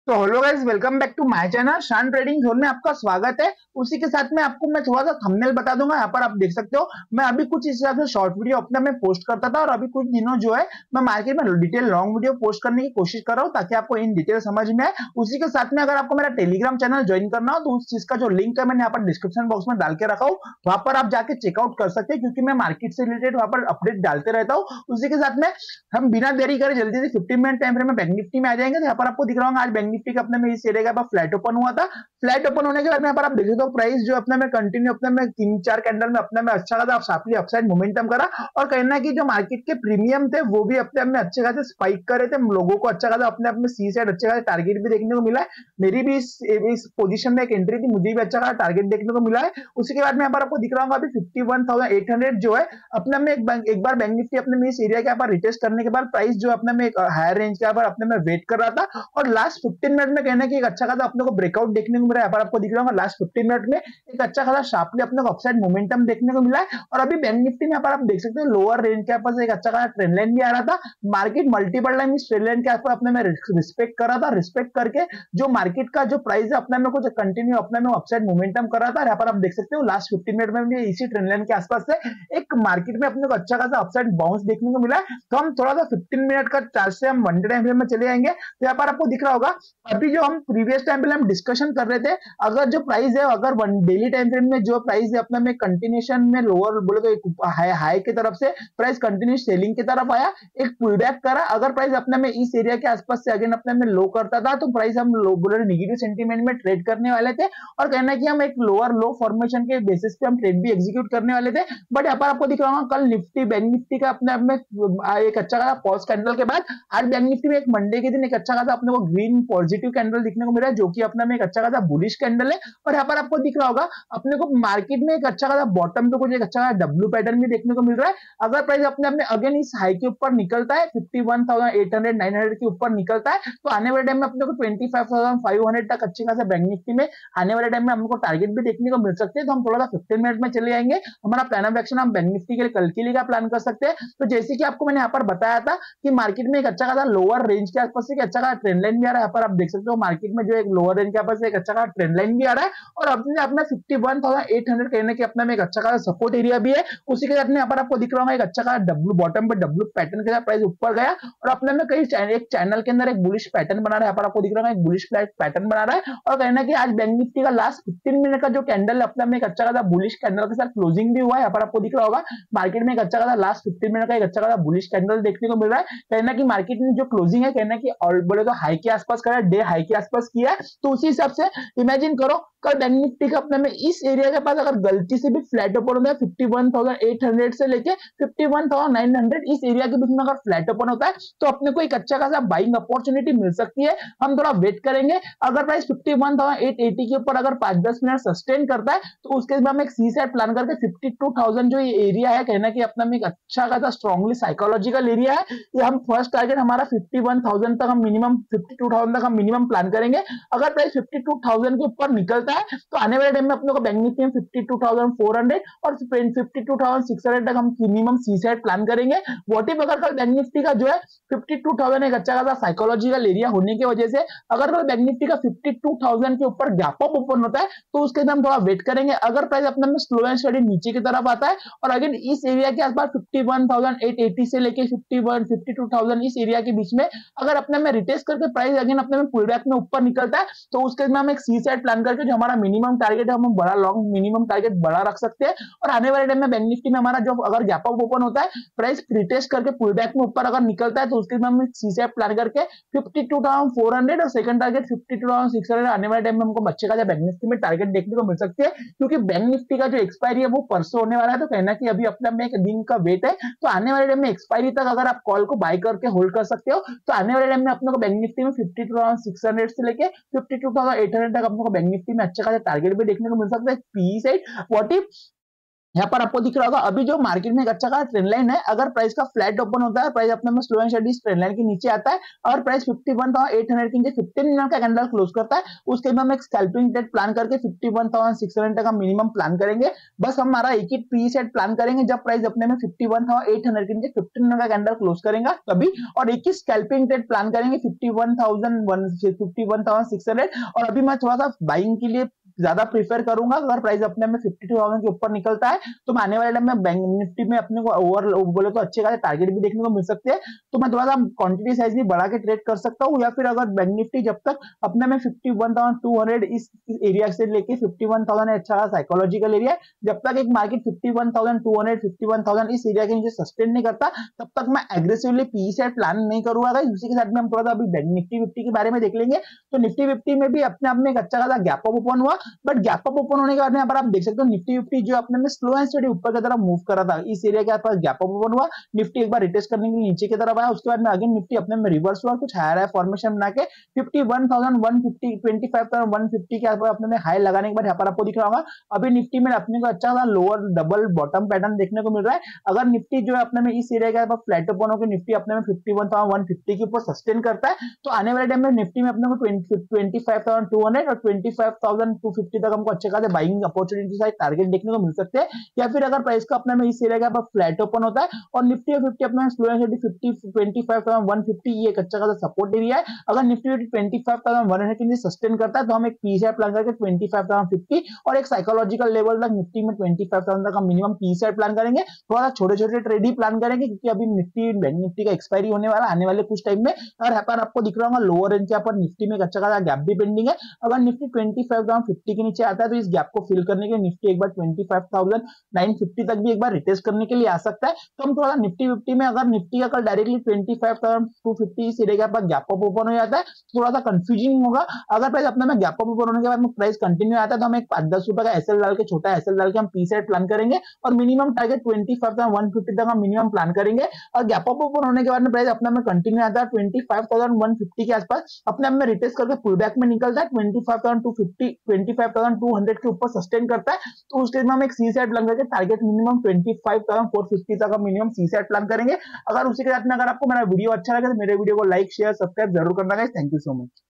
तो hello guys, welcome back to my channel Shaan trading zone में आपका स्वागत है। उसी के साथ में आपको मैं थोड़ा सा थंबनेल बता दूंगा। यहाँ पर आप देख सकते हो, मैं अभी कुछ इस हिसाब से शॉर्ट वीडियो अपने में पोस्ट करता था और अभी कुछ दिनों जो है मैं मार्केट में डिटेल लॉन्ग वीडियो पोस्ट करने की कोशिश कर रहा हूँ ताकि आपको इन डिटेल समझ में आए। उसी के साथ में अगर आपको मेरा टेलीग्राम चैनल ज्वाइन करना हो तो उस चीज का जो लिंक है मैंने यहाँ पर डिस्क्रिप्शन बॉक्स में डाल के रखा हूँ, वहां पर आप जाके चेकआउट कर सकते हैं क्योंकि मैं मार्केट से रिलेटेड वहां पर अपडेट डालते रहता हूँ। उसी के साथ में हम बिना देरी करे जल्दी से 15 मिनट टाइम फ्रेम में बैंक निफ्टी में आ जाएंगे। तो यहाँ पर आपको दिख रहा होगा आज बैंक निफ्टी का अपने में इस एरिया का फ्लैट ओपन हुआ था। फ्लैट ओपन होने के बाद में यहाँ पर आप देख सकते हो प्राइस जो अपने में कंटिन्यू अपने में 3-4 कैंडल में अपने में अच्छा खासा शार्पली अपसाइड मोमेंटम करा और कहना कि जो मार्केट के प्रीमियम थे वो भी अपने में अच्छे खासे स्पाइक करे थे। लोगों को अच्छा खासा अपने अपने सी साइड अच्छे खासे टारगेट भी देखने को मिला है। मेरी भी इस पोजीशन में एक एंट्री थी, मुझे भी अच्छा खासा टारगेट देखने को मिला है। उसी के बाद में यहाँ पर आपको दिख रहा होगा अभी 51,800 जो है अपने में एक बार बैंक निफ्टी अपने में इस एरिया के यहाँ पर रिटेस्ट करने के बाद प्राइस जो अपने में एक हायर रेंज के यहाँ पर अपने में वेट कर रहा था और लास्ट 15 मिनट में कहना कि एक अच्छा खासा अपने को ब्रेकआउट देखने को मिला है। यहाँ पर आपको दिख रहा होगा लास्ट 15 मिनट में एक अच्छा खासा शार्पली अपने को अपसाइड मोमेंटम देखने को मिला है। और अभी बैंक निफ्टी में यहाँ पर आप देख सकते हो लोअर रेंज के पास एक अच्छा खासा ट्रेंड लाइन भी आ रहा था। मार्केट मल्टीपल टाइम इस ट्रेंड लाइन के आसपास अपने में रिस्पेक्ट कर रहा था। रिस्पेक्ट करके जो मार्केट का जो प्राइस है अपने में कुछ कंटिन्यू अपने में अपसाइड मोमेंटम कर रहा था। यहाँ पर आप देख सकते हो लास्ट 15 मिनट में भी इसी ट्रेंड लाइन के आसपास से एक मार्केट में अपने को अच्छा खासा अपसाइड बाउंस देखने को मिला है। तो हम थोड़ा सा 15 मिनट का चार्ट से हम वन डे टाइम फ्रेम में चले जाएंगे। तो यहाँ पर आपको दिख रहा होगा अभी जो हम प्रीवियस टाइम पे हम डिस्कशन कर रहे थे, अगर जो प्राइस है अगर वन डेली टाइम फ्रेम में जो प्राइस है अपना में कंटिन्यूशन में लोअर बोले तो एक हाई की तरफ से प्राइस कंटिन्यू सेलिंग की तरफ आया, एक पुल बैक करा। अगर प्राइस अपने में इस एरिया के आसपास से अगेन अपने में लो करता था तो प्राइस हम लो बोले नेगेटिव सेंटीमेंट में ट्रेड करने वाले थे और कहना कि हम एक लोअर लो फॉर्मेशन के बेसिस पे हम ट्रेड भी एग्जीक्यूट करने वाले थे। बट यहाँ पर आपको दिख रहा होगा कल निफ्टी बैंक निफ्टी का अपने आप में एक अच्छा खासा पॉज कैंडल के बाद आज बैंक निफ्टी में एक मंडे के दिन एक अच्छा खासा अपने को ग्रीन पॉजिटिव कैंडल दिखने को मिल रहा है जो कि अपने में एक अच्छा खासा बुलिश कैंडल है। और यहाँ पर आपको दिख रहा होगा अपने को मार्केट में एक अच्छा खासा बॉटम पे कुछ एक अच्छा खासा डब्ल्यू पैटर्न भी देखने को मिल रहा है। अगर प्राइस अपने अपने अगेन इस हाई के ऊपर निकलता है 51,800 900 के ऊपर निकलता है तो आने वाले टाइम में अपने को 25,500 तक अच्छी खासा बैंक निफ्टी में आने वाले टाइम में हमको टारगेट भी देखने को मिल सकते हैं। तो हम थोड़ा सा 15 मिनट में चले जाएंगे। हमारा प्लान ऑफ एक्शन हम बैंक निफ्टी के लिए कल के लिए का प्लान कर सकते हैं। तो जैसे कि आपको मैंने यहाँ पर बताया था कि मार्केट में एक अच्छा खासा लोअर रेंज के आसपास से अच्छा खासा ट्रेंड लाइन भी आ रहा है। यहाँ पर आप देख सकते हो मार्केट में जो एक लोअर रेंज के आसपास से एक अच्छा खासा ट्रेंड लाइन भी आ रहा है और अपने अपना 51,800 कहने के अपना में एक अच्छा खासा सपोर्ट एरिया भी है। उसी के साथ में यहाँ पर आपको दिख रहा होगा एक अच्छा खासा डब्ल्यू बॉटम पर डब्ल्यू पैटर्न के साथ प्राइस ऊपर गया और अपने में कई एक चैनल के अंदर एक बुलिश पैटर्न बना रहा है। यहाँ पर आपको दिख रहा है एक बुलिश पैटर्न बना रहा है और कहना कि आज बैंक निफ्टी का लास्ट 15 मिनट का जो कैंडल अपने में एक अच्छा खासा बुलिश कैंडल के साथ क्लोजिंग भी हुआ है। यहाँ पर आपको दिख रहा होगा मार्केट में एक अच्छा खासा लास्ट 15 मिनट का एक अच्छा खासा बुलिश कैंडल देखने को मिल रहा है। कहना कि मार्केट में जो क्लोजिंग है कहना कि और बोले तो हाई के आसपास करा, डे हाई के आसपास किया है। तो उसी हिसाब से इमेजिन करो कल बैंक निफ्टी का अपने में इस एरिया के पास अगर गलती से भी फ्लैट ओपन होता है 51,800 से लेके 51,900 इस एरिया के बीच में अगर फ्लैट ओपन होता है तो अपने को एक अच्छा खासा बाइंग अपॉर्चुनिटी मिल सकती है। हम थोड़ा वेट करेंगे। अगर प्राइस 51,880 के ऊपर अगर 5-10 मिनट सस्टेन करता है तो उसके बाद हम एक सी सेट प्लान करके 52,000 जो ये एरिया है कहना कि अपना में एक अच्छा खासा स्ट्रांगली साइकोलॉजिकल एरिया है। ये हम फर्स्ट टारगेट हमारा 51,000 तक हम मिनिमम 52,000 तक हम मिनिमम प्लान करेंगे। अगर प्राइस 52,000 के ऊपर निकलता है तो आने वाले टाइम में अपने को बैंक निफ्टी में 52,400 और 52,600 तक हम मिनिमम सी सेट प्लान करेंगे। व्हाट इफ अगर कल बैंक निफ्टी का जो है 52,000 एक अच्छा खासा साइकोलॉजिकल एरिया होने की वजह से अगर कल बैंक निफ्टी का 52,000 के ऊपर गैप अप ओपन होता है तो उसके लिए हम थोड़ा वेट करेंगे। अगर प्राइस अपने में स्लो एंड स्टडी नीचे की तरफ आता है और अगेन इस एरिया के आसपास 51,880 से लेके 52,000 इस एरिया के बीच में अगर अपने में रिटेस्ट करके प्राइस अगेन अपने में पुल बैक में ऊपर निकलता है तो उसके में हम एक सी सेट प्लान करके जो हमारा मिनिमम टारगेट है हम बड़ा लॉन्ग मिनिमम टारगेट बड़ा रख सकते हैं। और आने वाले टाइम में बैंक निफ्टी में हमारा जो अगर गैप अप ओपन होता है प्राइस रिटेस्ट करके पुल बैक में ऊपर अगर निकलता है तो उसके में हम सी सेट प्लान करके 52,400 और सेकंड टारगेट 52,600 आने वाले टाइम में हमको बच्चे का बैंक निफ्टी में टारगेट देखने को मिल सकती है क्योंकि बैंक निफ्टी का जो एक्सपायरी है वो परसों होने वाला है। तो कहना कि अभी अपना में एक दिन का वेट है तो आने वाले टाइम में एक्सपायरी तक अगर आप कॉल को बाय करके होल्ड कर सकते हो तो आने वाले टाइम में अपने को बैंक निफ्टी में 52,600 से लेके 52,800 तक अपने को बैंक निफ्टी में अच्छा खासा टारगेट भी देखने को मिल सकता है। पी साइड व्हाट इफ यहाँ पर आपको दिख रहा होगा अभी जो मार्केट में एक अच्छा खासा ट्रेंड लाइन है। अगर प्राइस का फ्लैट ओपन होता है, प्राइस अपने में slow and steady trend line के नीचे आता है और प्राइस 51,800 के नीचे 15 मिनट का कैंडल क्लोज करता है, उसके बाद हम एक स्कैल्पिंग ट्रेड प्लान करके 51,600 का मिनिमम प्लान करेंगे। बस हमारा एक ही प्री सेट प्लान करेंगे जब प्राइस अपने में 51,800 के नीचे 15 मिनट का कैंडल क्लोज करेगा तभी, और एक ही स्कैल्पिंग ट्रेड प्लान करेंगे 51,600। और अभी मैं थोड़ा सा बाइंग के लिए ज्यादा प्रीफर करूंगा। अगर प्राइस अपने में 52,000 के ऊपर निकलता है तो मैं आने वाले टाइम में बैंक निफ्टी में अपने को ओवर बोले तो अच्छे खासे टारगेट भी देखने को मिल सकते हैं, तो मैं थोड़ा सा क्वांटिटी साइज भी बढ़ा के ट्रेड कर सकता हूँ। या फिर अगर बैंक निफ्टी जब तक अपने में 51,200 इस एरिया से लेके 51,000 अच्छा साइकोलॉजिकल एरिया है, जब तक एक मार्केट 51,200 51,000 इस एरिया के नीचे सस्टेन नहीं करता तब तक मैं एग्रेसिवली पी सेट प्लान नहीं करूंगा। उसी के साथ में हम थोड़ा सा अभी बैंक निफ्टी 50 के बारे में देख लेंगे। तो निफ्टी 50 में भी अपने आप में एक अच्छा खासा गैप अप ओपन हुआ, बट गैप अप ओपन होने के बाद यहाँ पर आप देख सकते हो निफ्टी 50 जो अपने में स्लो एंड स्टडी ऊपर की तरफ मूव कर रहा था, इस एरिया के आसपास गैप अप ओपन हुआ, निफ्टी एक बार रिटेस्ट करने के लिए नीचे की तरफ आया, उसके बाद में अगेन निफ्टी अपने में रिवर्स हुआ, कुछ हायर फॉर्मेशन बना के 51,150 25,150 के आसपास अपने में हाई लगाने के बाद यहाँ पर आपको दिख रहा होगा अभी निफ्टी में अपने को अच्छा सा लोअर डबल बॉटम पैटर्न देखने को मिल रहा है। अगर निफ्टी जो है अपने में इस एरिया के आसपास फ्लैट ओपन होकर निफ्टी अपने में 51,150 के ऊपर सस्टेन करता है तो आने वाले टाइम में निफ्टी में अपने को 25,200 और 25,250 तक हमको अच्छे खासे बाइंग अपॉर्चुनिटी साइड टारगेट देखने को मिल सकते हैं। या फिर अगर प्राइस का अपने में इस एरिया का फ्लैट ओपन होता है और निफ्टी और 50 अपने स्लो एंड स्टडी 25,150 ये एक अच्छा खासा सपोर्ट एरिया है। अगर निफ्टी 25,100 के नीचे सस्टेन करता है तो हम एक पी सेट प्लान करके 25,050 और एक साइकोलॉजिकल लेवल तक निफ्टी में 25,000 तक का मिनिमम पी सेट प्लान करेंगे। थोड़ा छोटे छोटे ट्रेड ही प्लान करेंगे क्योंकि अभी निफ्टी बैंक निफ्टी का एक्सपायरी होने वाला आने वाले कुछ टाइम में। और यहाँ पर आपको दिख रहा होगा लोअर रेंज के यहाँ पर निफ्टी में एक अच्छा खासा गैप भी पेंडिंग है। अगर निफ्टी 25,050 के नीचे आता है तो इस गैप को फिल करने के लिए निफ्टी एक बार 25,950 तक भी एक बार रिटेस्ट करने के लिए आ सकता है। तो हम थोड़ा निफ्टी 50 में अगर निफ्टी का कल डायरेक्टली 25,250 इस एरिया पर गैप अप ओपन हो जाता है थोड़ा सा कंफ्यूजिंग होगा। अगर प्राइस अपने में गैप अप ओपन होने के बाद में प्राइस कंटिन्यू आता है तो हम एक 10 रुपए का एसएल डाल के छोटा एसएल डाल के हम पी सेट प्लान करेंगे और मिनिमम टारगेट 25,150 तक हम मिनिमम प्लान करेंगे। और गैप अप ओपन होने के बाद में प्राइस अपने में कंटिन्यू आता है 25,150 के आसपास अपने में रिटेस्ट करके पुल बैक में निकलता है 25,250 25,200 के ऊपर सस्टेन करता है तो उस केस में हम एक सी सेट प्लान करके टारगेट मिनिमम 25,450 तक का मिनिमम सी सेट प्लान करेंगे। अगर उसी के साथ में अगर आपको मेरा वीडियो अच्छा लगे तो मेरे वीडियो को लाइक शेयर सब्सक्राइब जरूर करना guys. Thank you so much.